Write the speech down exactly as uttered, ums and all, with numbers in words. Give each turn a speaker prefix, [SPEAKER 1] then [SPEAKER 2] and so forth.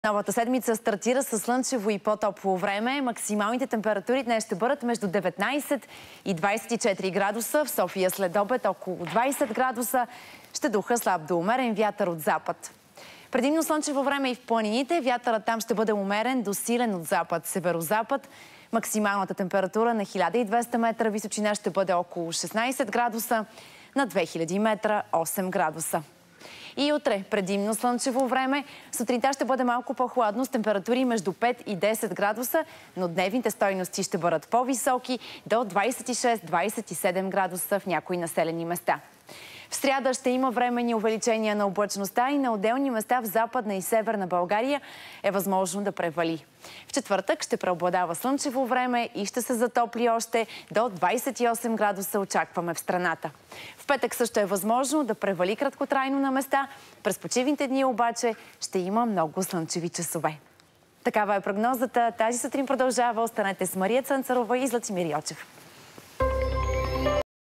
[SPEAKER 1] Новата седмица стартира със слънчево и по-топло време. Максималните температури днес ще бъдат между деветнайсет и двайсет и четири градуса. В София след обед около двайсет градуса. Ще духа слаб до умерен вятър от запад. Предимно слънчево време и в планините. Вятърът там ще бъде умерен до силен от запад, северозапад. Максималната температура на хиляда и двеста метра височина ще бъде около шестнайсет градуса. На две хиляди метра осем градуса. И утре предимно слънчево време. Сутринта ще бъде малко по-хладно с температури между пет и десет градуса, но дневните стойности ще бъдат по-високи до двайсет и шест до двайсет и седем градуса в някои населени места. В сряда ще има временни увеличения на облачността и на отделни места в Западна и Северна България е възможно да превали. В четвъртък ще преобладава слънчево време и ще се затопли още до двайсет и осем градуса очакваме в страната. В петък също е възможно да превали краткотрайно на места. През почивните дни обаче ще има много слънчеви часове. Такава е прогнозата. Тази сутрин продължава. Останете с Мария Цънцарова и Златимир Йочев.